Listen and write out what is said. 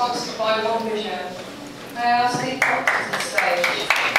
sponsored by One Vision. May I ask the doctors to the stage?